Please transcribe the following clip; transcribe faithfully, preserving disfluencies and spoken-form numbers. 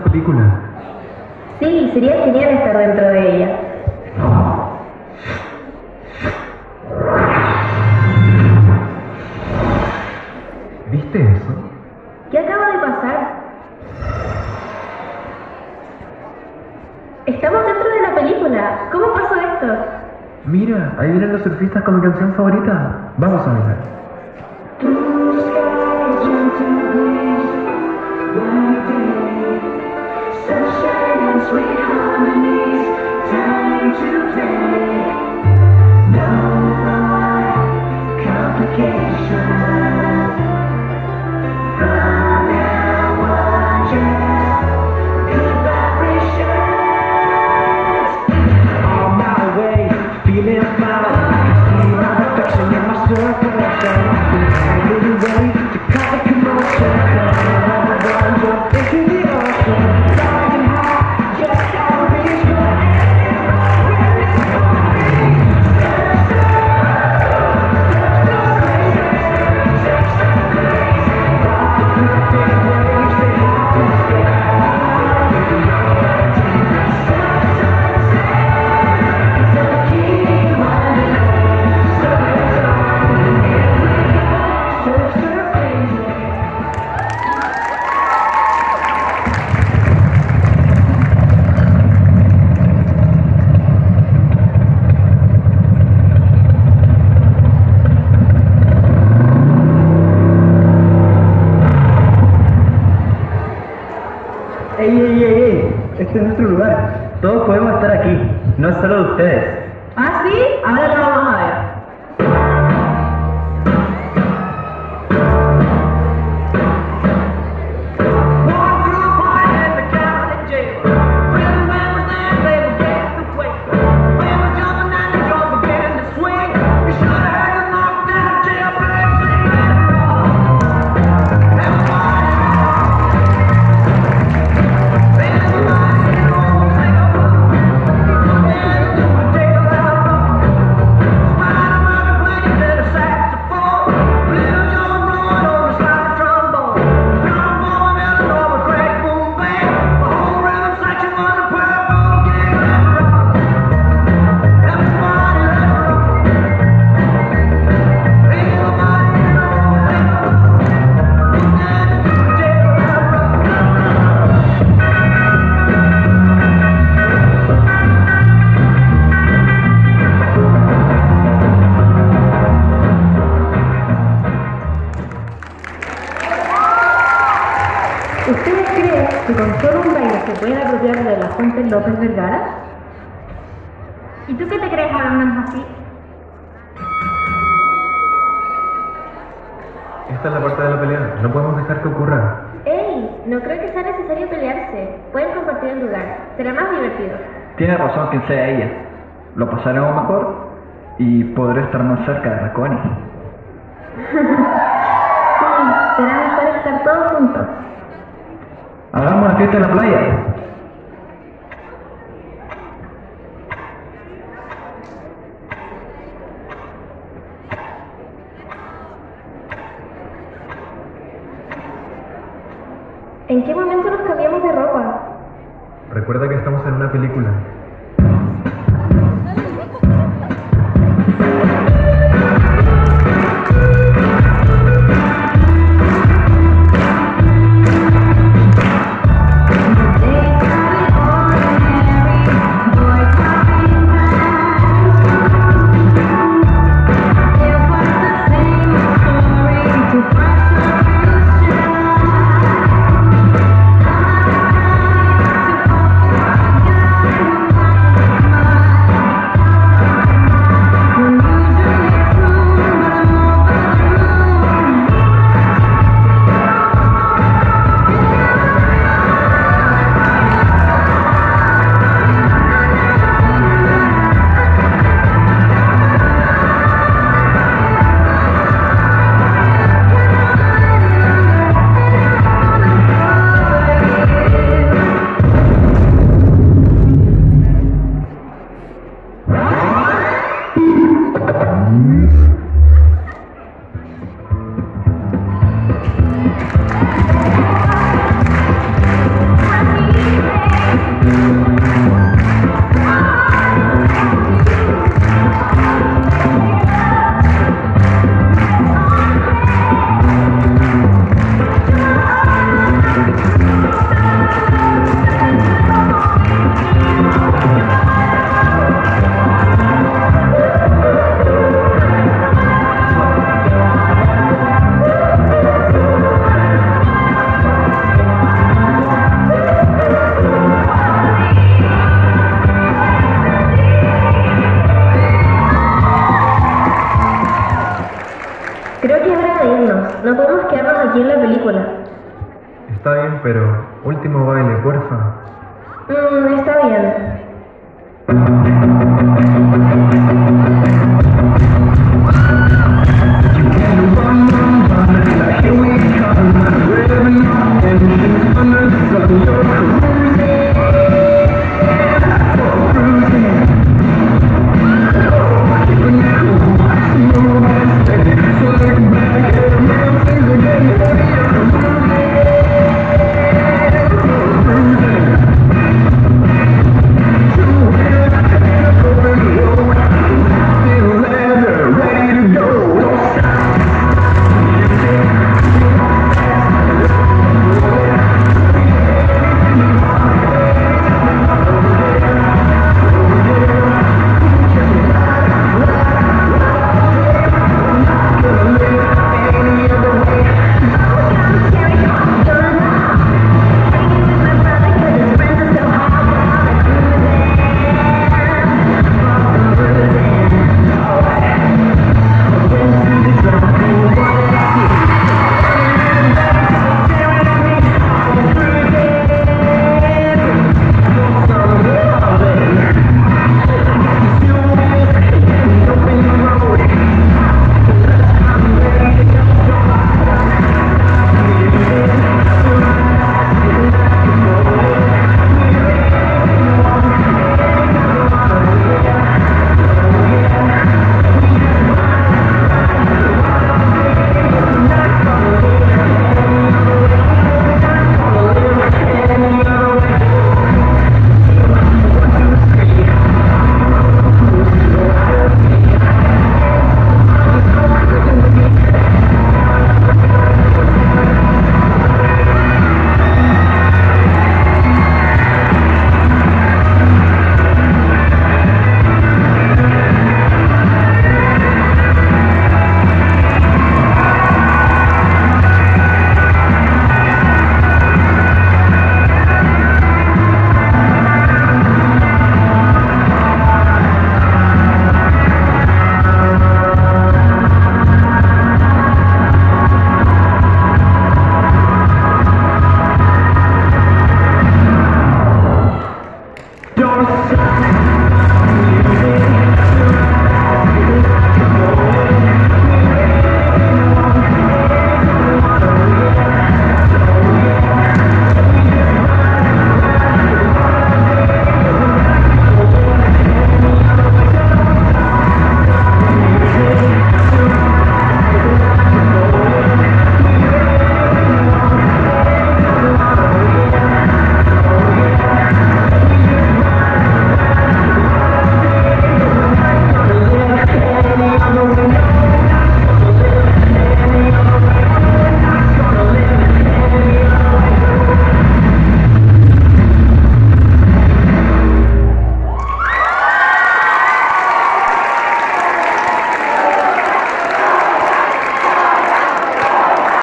película. Sí, sería genial estar dentro de ella. ¿Viste eso? ¿Qué acaba de pasar? Estamos dentro de la película. ¿Cómo pasó esto? Mira, ahí vienen los surfistas con mi canción favorita. Vamos a bailar. ¡Ey, ey, ey, ey! Este es nuestro lugar. Todos podemos estar aquí. No es solo de ustedes. ¿Ah, sí? Ahora lo vamos a ver. ¿Ustedes creen que con solo un baile se pueden apropiar de la Fuente López Vergara? ¿Y tú qué te crees hablando así? Esta es la parte de la pelea. No podemos dejar que ocurra. ¡Ey! No creo que sea necesario pelearse. Pueden compartir el lugar. Será más divertido. Tiene razón quien sea ella. Lo pasaremos mejor y podré estar más cerca de la Connie. Sí, será mejor estar todos juntos. Hagamos una fiesta en la playa. ¿En qué momento nos cambiamos de ropa? Recuerda que estamos en una película. pero último baile, porfa. Mm, está bien.